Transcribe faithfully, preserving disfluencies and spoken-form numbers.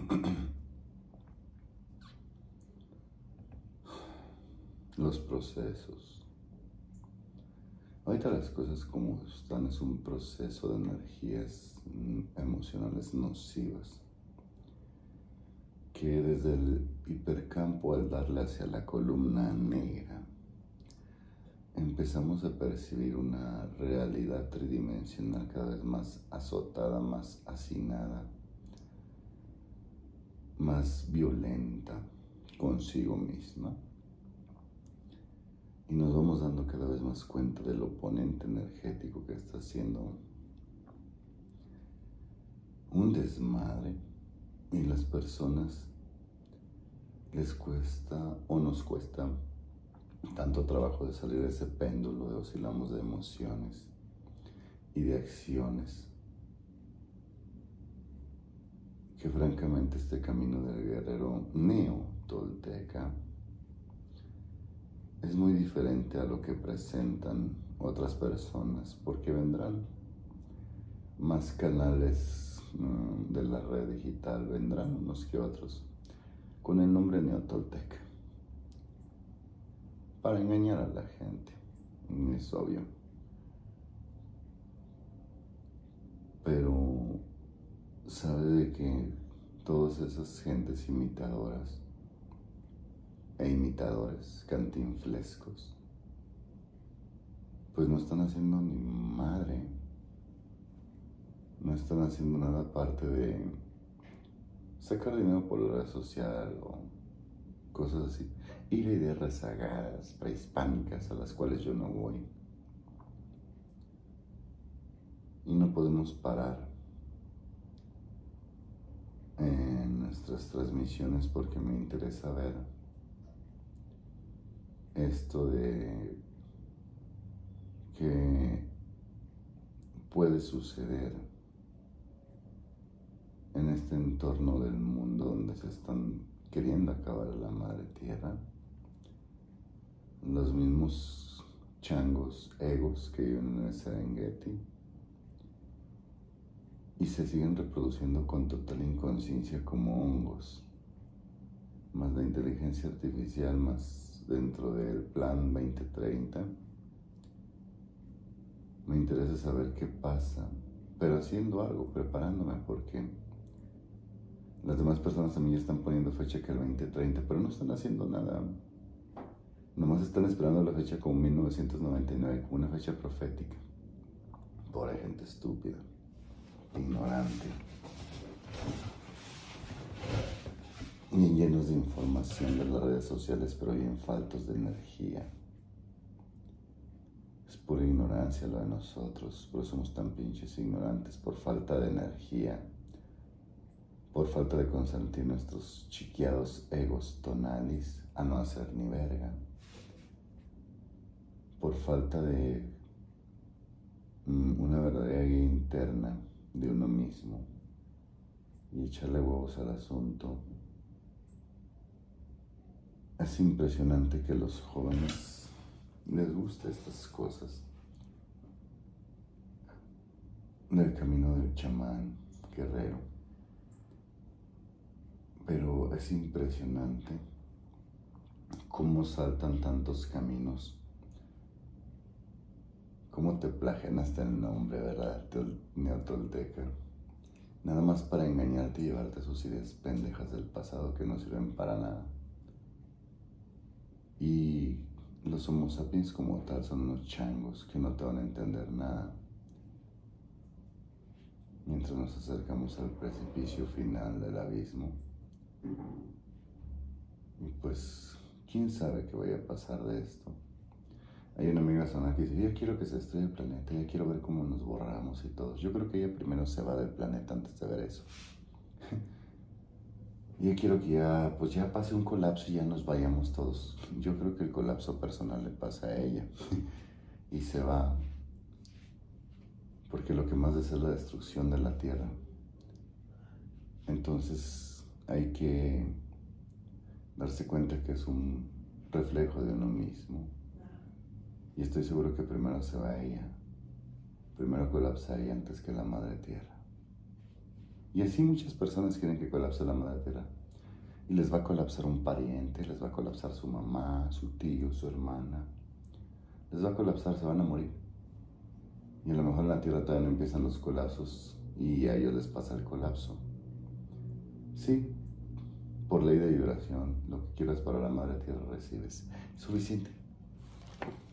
Los procesos. Ahorita las cosas como están es un proceso de energías emocionales nocivas que desde el hipercampo, al darle hacia la columna negra, empezamos a percibir una realidad tridimensional cada vez más azotada, más hacinada, más violenta consigo misma. Y nos vamos dando cada vez más cuenta del oponente energético que está haciendo un desmadre, y las personas les cuesta o nos cuesta tanto trabajo de salir de ese péndulo de oscilamos de emociones y de acciones, que francamente este camino del guerrero neo-tolteca es muy diferente a lo que presentan otras personas, porque vendrán más canales mmm, de la red digital, vendrán unos que otros con el nombre neotolteca para engañar a la gente, es obvio. Pero sabe de que todas esas gentes imitadoras e imitadores cantinflescos pues no están haciendo ni madre, no están haciendo nada aparte de sacar dinero por la red social o cosas así, ir a ideas rezagadas, prehispánicas, a las cuales yo no voy. Y no podemos parar en nuestras transmisiones porque me interesa ver esto de que puede suceder en este entorno del mundo donde se están queriendo acabar a la madre tierra, los mismos changos, egos que viven en el Serengeti y se siguen reproduciendo con total inconsciencia como hongos, más la inteligencia artificial, más dentro del plan veinte treinta. Me interesa saber qué pasa, pero haciendo algo, preparándome, porque las demás personas también ya están poniendo fecha que el veinte treinta, pero no están haciendo nada. Nomás están esperando la fecha como mil novecientos noventa y nueve, como una fecha profética. Pobre gente estúpida, ignorante, y llenos de información de las redes sociales, pero bien faltos de energía. Es pura ignorancia lo de nosotros, por eso somos tan pinches ignorantes, por falta de energía, por falta de consentir nuestros chiqueados egos tonalis a no hacer ni verga, por falta de mm, una verdadera guía interna de uno mismo y echarle huevos al asunto. Es impresionante que a los jóvenes les gusten estas cosas del camino del chamán guerrero, pero es impresionante cómo saltan tantos caminos, cómo te plagian hasta el nombre, ¿verdad? Neotolteca, nada más para engañarte y llevarte sus ideas pendejas del pasado que no sirven para nada. Y los homo sapiens como tal son unos changos que no te van a entender nada mientras nos acercamos al precipicio final del abismo. Y pues, ¿quién sabe qué vaya a pasar de esto? Hay una amiga zona que dice, yo quiero que se destruya el planeta, ya quiero ver cómo nos borramos y todo. Yo creo que ella primero se va del planeta antes de ver eso. Y yo quiero que ya, pues ya pase un colapso y ya nos vayamos todos. Yo creo que el colapso personal le pasa a ella y se va. Porque lo que más desea es la destrucción de la tierra. Entonces hay que darse cuenta que es un reflejo de uno mismo. Y estoy seguro que primero se va ella. Primero colapsa ella antes que la madre tierra. Y así muchas personas quieren que colapse la madre tierra. Y les va a colapsar un pariente, les va a colapsar su mamá, su tío, su hermana. Les va a colapsar, se van a morir. Y a lo mejor en la tierra todavía no empiezan los colapsos y a ellos les pasa el colapso. Sí, por ley de vibración, lo que quieras para la madre tierra recibes. Suficiente.